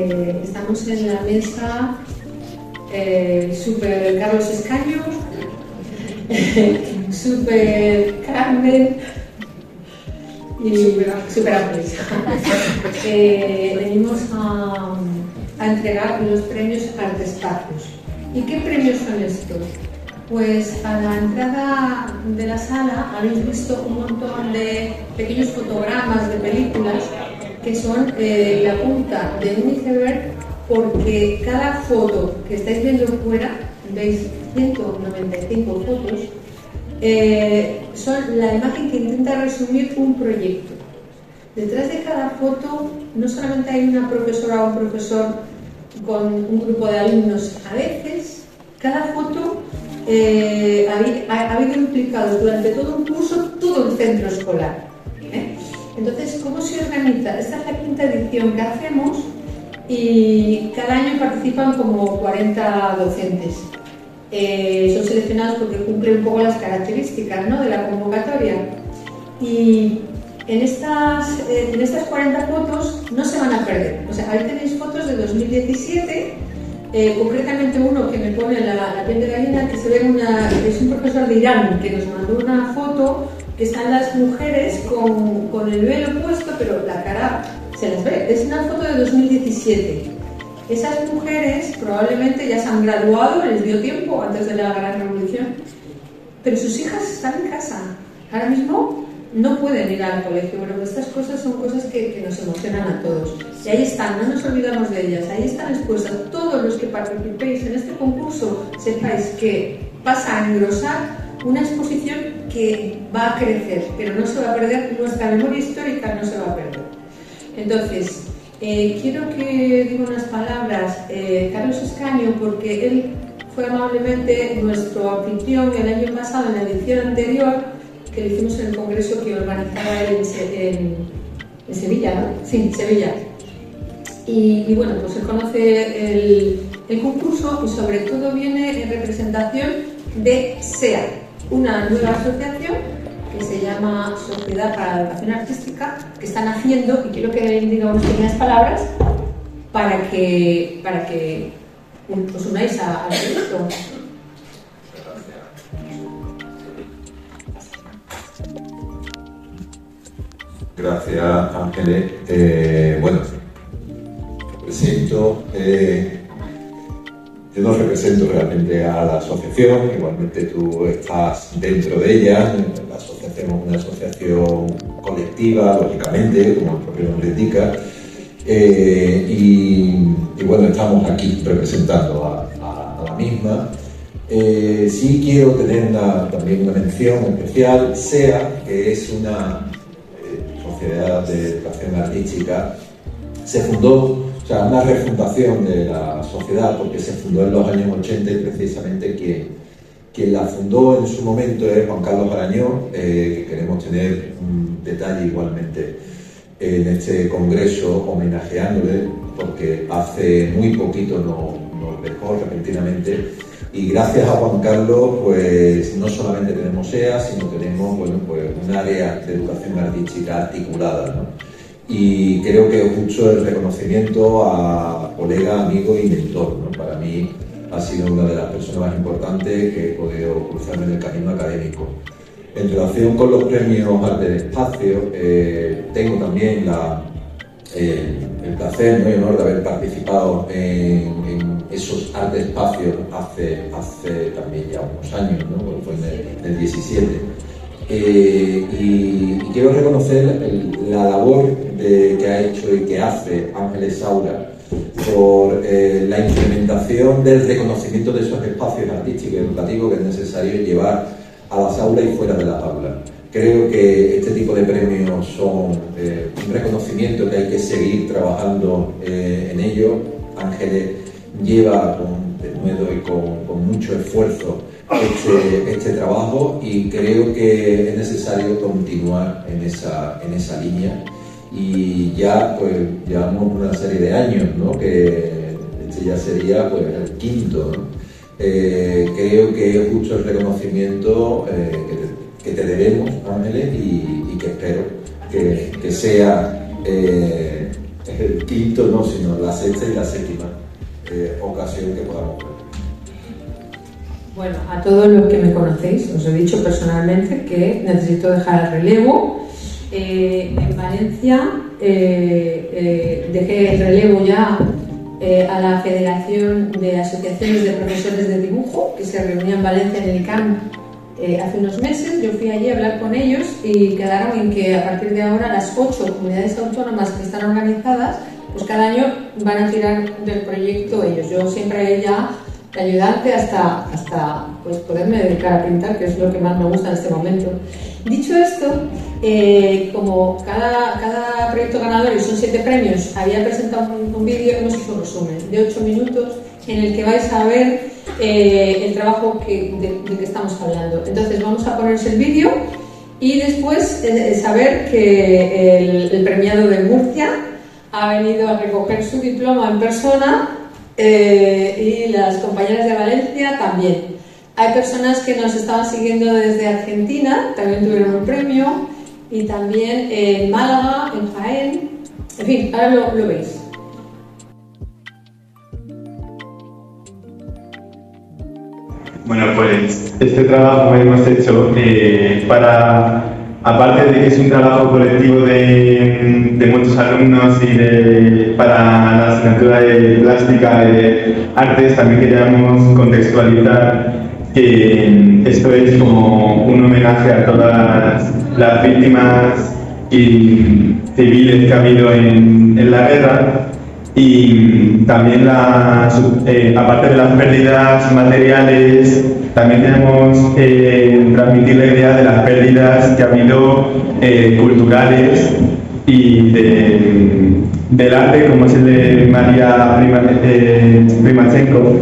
Estamos en la mesa Super Carlos Escaño, Super Carmen y Super Ángeles. Venimos a entregar los premios Artespacios. ¿Y qué premios son estos? Pues a la entrada de la sala habéis visto un montón de pequeños fotogramas de películas que son la punta de un iceberg, porque cada foto que estáis viendo fuera, veis 195 fotos, son la imagen que intenta resumir un proyecto. Detrás de cada foto no solamente hay una profesora o un profesor con un grupo de alumnos, a veces cada foto ha habido implicados durante todo un curso todo el centro escolar. Entonces, ¿cómo se organiza? Esta es la quinta edición que hacemos y cada año participan como 40 docentes. Son seleccionados porque cumplen un poco las características, ¿no?, de la convocatoria. Y en estas 40 fotos no se van a perder. O sea, ahí tenéis fotos de 2017, concretamente uno que me pone la piel de gallina, que se ve que es un profesor de Irán que nos mandó una foto que están las mujeres con el velo puesto, pero la cara se las ve. Es una foto de 2017. Esas mujeres probablemente ya se han graduado, les dio tiempo antes de la Gran Revolución, pero sus hijas están en casa. Ahora mismo no pueden ir al colegio. Bueno, estas cosas son cosas que nos emocionan a todos. Y ahí están, no nos olvidamos de ellas, ahí están expuestas. Todos los que participéis en este concurso, sepáis que pasa a engrosar una exposición que va a crecer, pero no se va a perder, nuestra memoria histórica no se va a perder. Entonces, quiero que diga unas palabras Carlos Escaño, porque él fue amablemente nuestro anfitrión el año pasado, en la edición anterior, que lo hicimos en el congreso que organizaba él en Sevilla, ¿no? Sí, en Sevilla. Y bueno, pues él conoce el concurso y sobre todo viene en representación de SEA, una nueva asociación que se llama Sociedad para la Educación Artística, que están haciendo, y quiero que él diga unas pequeñas palabras para que os unáis al proyecto. Gracias, Ángeles. Bueno, yo no represento realmente a la asociación, igualmente tú estás dentro de ella. La asociación es una asociación colectiva, lógicamente, como el propio nombre indica, y bueno, estamos aquí representando a la misma. Sí quiero tener también una mención especial, SEA, que es una Sociedad de Educación Artística. Se fundó, o sea, una refundación de la sociedad, porque se fundó en los años 80 y precisamente quien la fundó en su momento es Juan Carlos Arañó, que queremos tener un detalle igualmente en este congreso homenajeándole, porque hace muy poquito nos dejó repentinamente. Y gracias a Juan Carlos, pues no solamente tenemos SEA, sino tenemos, bueno, pues un área de educación artística articulada, ¿no? Y creo que es justo el reconocimiento a colega, amigo y mentor, ¿no? Para mí ha sido una de las personas más importantes que he podido cruzarme en el camino académico. En relación con los premios Artespacio, tengo también el placer, ¿no?, y honor de haber participado en esos Artespacios hace también ya unos años, ¿no?, porque fue en el 17. Y quiero reconocer la labor que ha hecho y que hace Ángeles Saura por la implementación del reconocimiento de esos espacios artísticos y educativos que es necesario llevar a las aulas y fuera de las aulas. Creo que este tipo de premios son un reconocimiento que hay que seguir trabajando en ello. Ángeles lleva de nuevo y con mucho esfuerzo este trabajo, y creo que es necesario continuar en esa línea. Y ya pues llevamos una serie de años, ¿no?, que este ya sería pues el quinto, ¿no? Creo que es justo el reconocimiento que te debemos, Ángeles, y que espero que sea es el quinto, no, sino la sexta y la séptima ocasión que podamos ver. Bueno, a todos los que me conocéis, os he dicho personalmente que necesito dejar el relevo. En Valencia dejé el relevo ya a la Federación de Asociaciones de Profesores de Dibujo, que se reunía en Valencia en el ICAM hace unos meses. Yo fui allí a hablar con ellos y quedaron en que a partir de ahora las 8 comunidades autónomas que están organizadas, pues cada año van a tirar del proyecto ellos. Yo siempre ya de ayudante hasta pues poderme dedicar a pintar, que es lo que más me gusta en este momento. Dicho esto, como cada proyecto ganador, y son 7 premios, había presentado un vídeo, hemos hecho un resumen de 8 minutos en el que vais a ver el trabajo de que estamos hablando. Entonces vamos a poneros el vídeo y después saber que el premiado de Murcia ha venido a recoger su diploma en persona y las compañeras de Valencia también. Hay personas que nos estaban siguiendo desde Argentina, también tuvieron un premio, y también en Málaga, en Jaén, en fin, ahora lo veis. Bueno, pues este trabajo hemos hecho aparte de que es un trabajo colectivo de muchos alumnos y para la asignatura de plástica y de artes, también queríamos contextualizar que esto es como un homenaje a todas las víctimas civiles que ha habido en la guerra, y también aparte de las pérdidas materiales, también queremos transmitir la idea de las pérdidas que ha habido culturales y del arte, como es el de María Primachenko,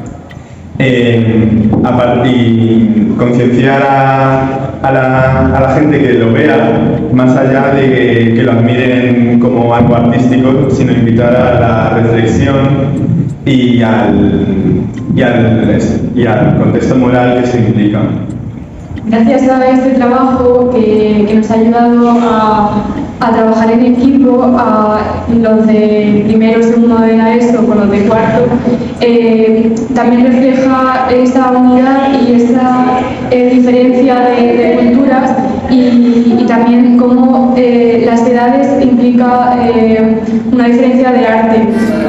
y concienciar a la gente que lo vea, más allá de que lo admiren como algo artístico, sino invitar a la reflexión y al contexto moral que se implica. Gracias a este trabajo que nos ha ayudado a trabajar en equipo, a los de primero y segundo de la ESO con los de cuarto, también refleja esa unidad y esa diferencia de culturas y también cómo las edades implica una diferencia del arte.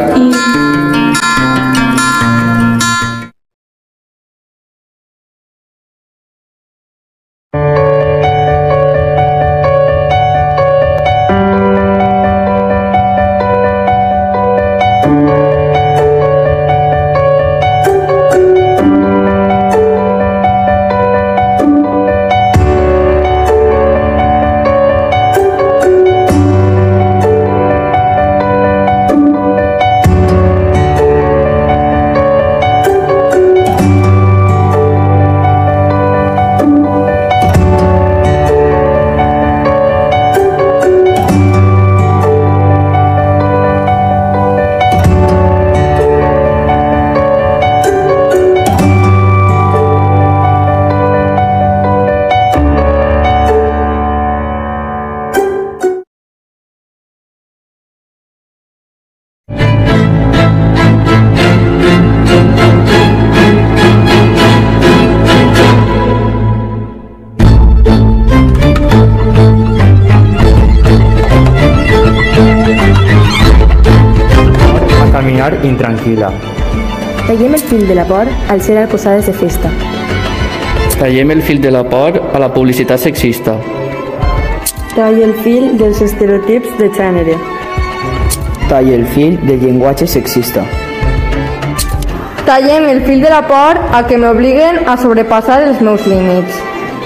Intranquil·la. Tallem el fil de la por al ser acusades de festa. Tallem el fil de la por a la publicitat sexista. Talla el fil dels estereotips de gènere. Talla el fil del llenguatge sexista. Tallem el fil de la por a que m'obliguen a sobrepassar els meus límits.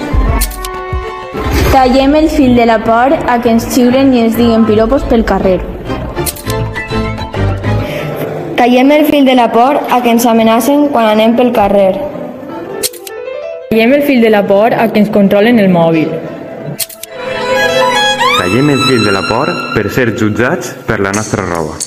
Tallem el fil de la por a que ens xiulen i ens diguen piropos pel carrer. Tallem el fil de la por a que ens amenacen quan anem pel carrer. Tallem el fil de la por a que ens controlen el mòbil. Tallem el fil de la por per ser jutjats per la nostra roba.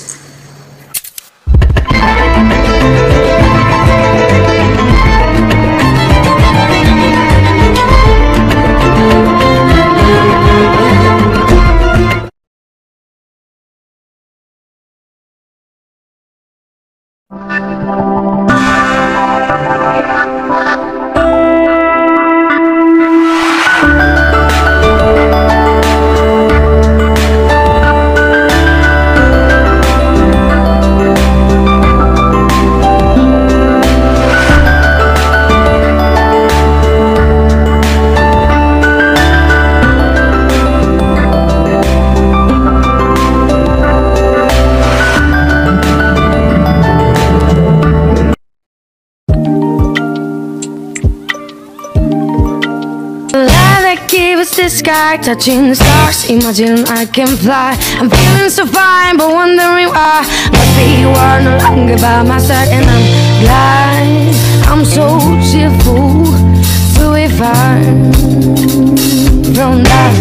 The sky, touching the stars, imagine I can fly. I'm feeling so fine, but wondering why. Must be you are no longer by my side, and I'm blind. I'm so cheerful, so if I'm from that.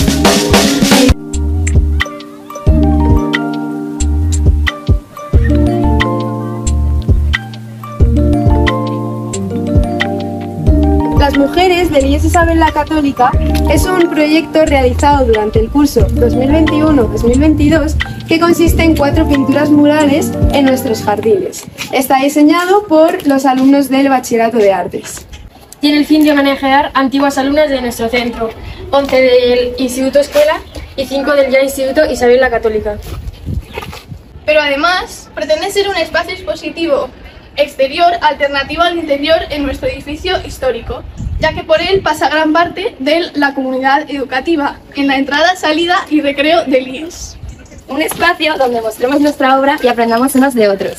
Las mujeres de Niños Isabel la Católica es un proyecto realizado durante el curso 2021-2022 que consiste en 4 pinturas murales en nuestros jardines. Está diseñado por los alumnos del Bachillerato de Artes. Tiene el fin de homenajear a antiguas alumnas de nuestro centro, 11 del Instituto Escuela y 5 del ya Instituto Isabel la Católica. Pero además pretende ser un espacio expositivo exterior alternativo al interior en nuestro edificio histórico, ya que por él pasa gran parte de la comunidad educativa, en la entrada, salida y recreo del IES. Un espacio donde mostremos nuestra obra y aprendamos unos de otros.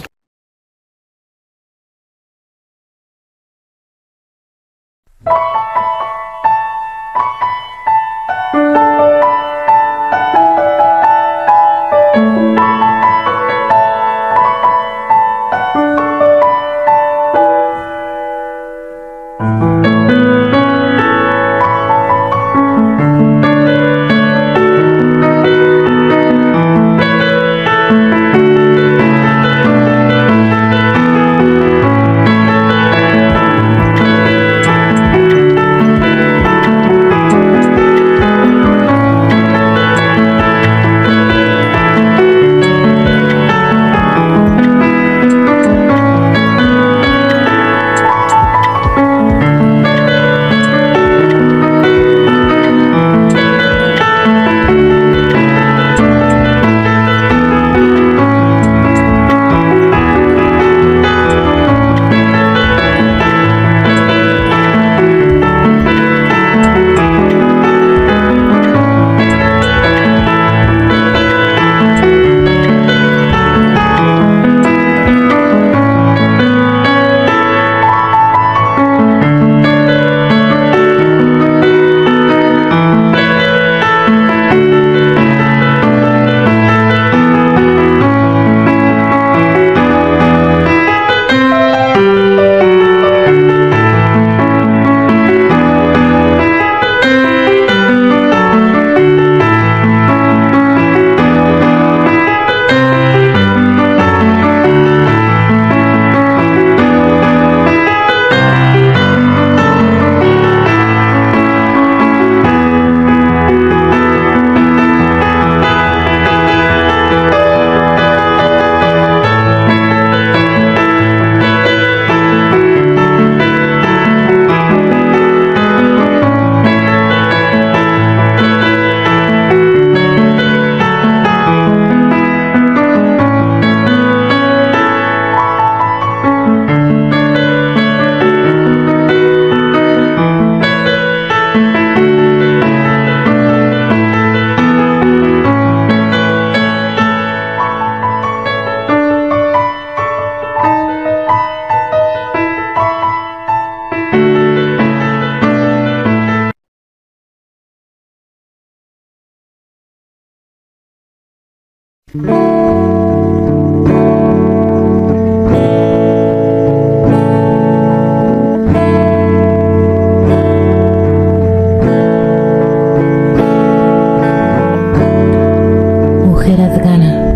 Mujer afgana,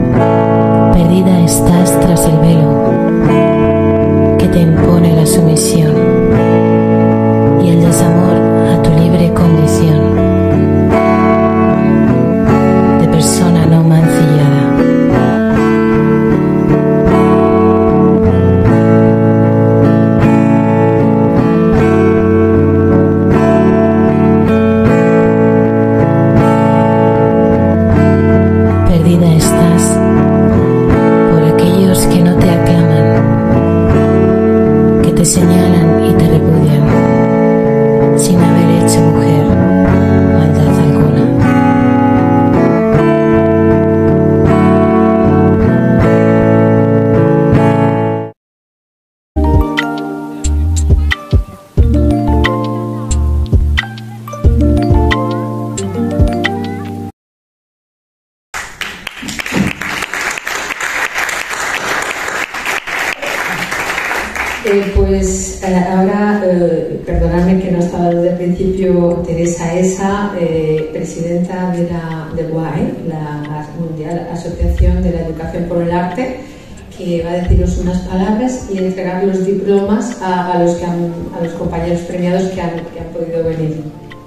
perdida estás tras el velo que te impone la sumisión y el desamor a tu libre condición de persona no mancillada. señalan y te repudian, sin haber hecho mujer maldad alguna. Pues ahora, perdonadme que no estaba desde el principio, Teresa Esa, presidenta de WAE, la Mundial Asociación de la Educación por el Arte, que va a deciros unas palabras y entregar los diplomas a los compañeros premiados que han podido venir.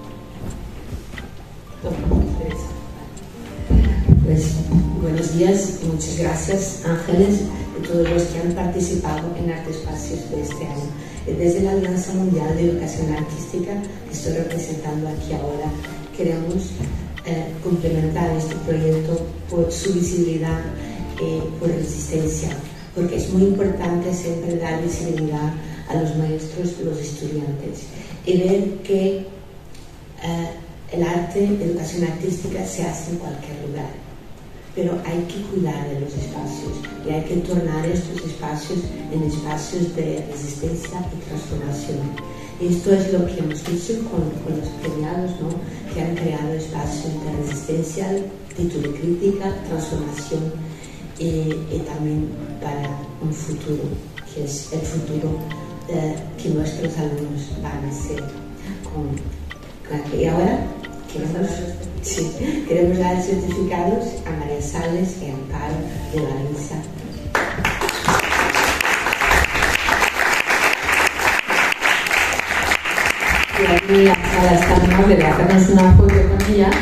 Teresa. Pues buenos días y muchas gracias, Ángeles, de todos los que han participado en Arte Espacios de este año. Desde la Alianza Mundial de Educación Artística, que estoy representando aquí ahora, queremos complementar este proyecto por su visibilidad, por resistencia, porque es muy importante siempre dar visibilidad a los maestros y los estudiantes y ver que el arte, la educación artística se hace en cualquier lugar, pero hay que cuidar de los espacios y hay que tornar estos espacios en espacios de resistencia y transformación. Y esto es lo que hemos hecho con los premiados, ¿no? Que han creado espacios de resistencia, título crítica, transformación y también para un futuro, que es el futuro que nuestros alumnos van a ser. Y ahora queremos dar certificados a María Sales y Amparo de Valencia. Y aquí la sala está muy amable de hacernos una foto con ella.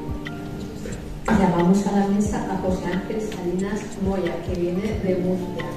Llamamos a la mesa a José Ángel Salinas Moya, que viene de Murcia.